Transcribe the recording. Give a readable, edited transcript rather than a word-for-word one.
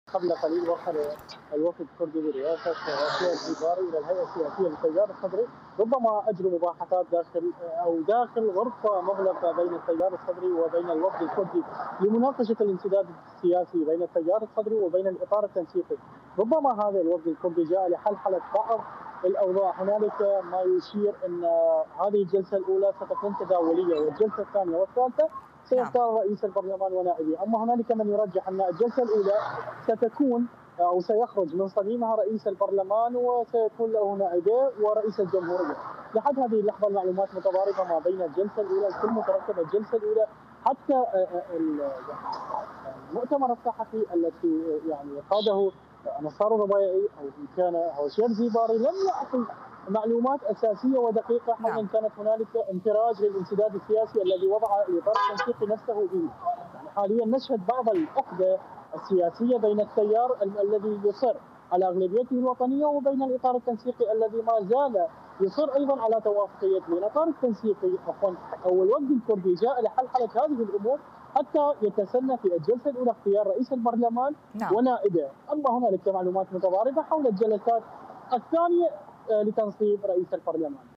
قبل قليل وصل الوفد الكردي برئاسة وسيم الجباري إلى الهيئة السياسية للتيار الصدري، ربما أجروا مباحثات داخل غرفة مغلقة بين التيار الصدري وبين الوفد الكردي لمناقشة الانسداد السياسي بين التيار الصدري وبين الإطار التنسيقي. ربما هذا الوفد الكردي جاء لحلحلة بعض الأوضاع. هنالك ما يشير أن هذه الجلسة الأولى ستكون تداولية، والجلسة الثانية والثالثة سيختار رئيس البرلمان ونائبه. اما هنالك من يرجح ان الجلسه الاولى ستكون او سيخرج من صميمها رئيس البرلمان وسيكون له نائبه ورئيس الجمهوريه. لحد هذه اللحظه المعلومات متضاربه ما بين الجلسه الاولى، الكل مترقب الجلسه الاولى، حتى المؤتمر الصحفي التي قاده نصار الربيعي او ان كان هوشيم جباري لم يعطي معلومات اساسيه ودقيقه حول ان كانت هنالك انفراج للانسداد السياسي الذي وضع الاطار التنسيقي نفسه فيه. حاليا نشهد بعض العقده السياسيه بين التيار الذي يصر على اغلبيته الوطنيه وبين الاطار التنسيقي الذي ما زال يصر ايضا على توافقيته. الاطار التنسيقي او الوفد الكردي جاء لحلحله هذه الامور حتى يتسنى في الجلسه الاولى اختيار رئيس البرلمان ونائبه. اما هنالك معلومات متضاربه حول الجلسات الثانيه لتنصيب رئيس البرلمان.